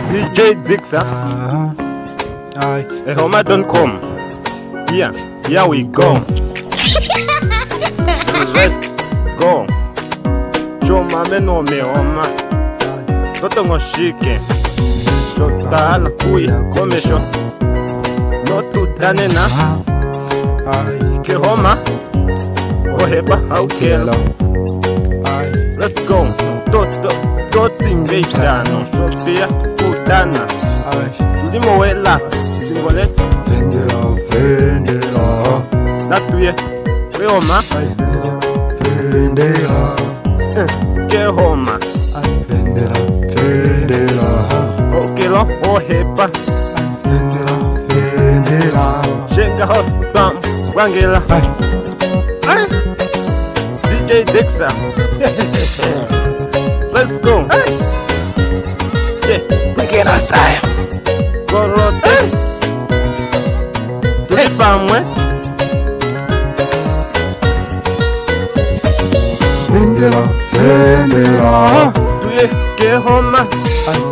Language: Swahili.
DJ Dixa. Ehoma.com. Here we go. Let's go. Choma meno meoma. Toto ngoshike. Totala kuya komesho. No tutanena. Kehoma. Oheba haukelo. Let's go. Toto invejano. Sofia futana. Ndimo wela. Singole. Vendera. Natuye. Weoma. Vendera. Kehoma. Vendera. Okelo ohepa. Vendera. Shenga hot bam. Wangela. DJ Dixa. Let's go. Weekend our style. Go rotate. Tulipamwe. Vendera. Tuye kehoma.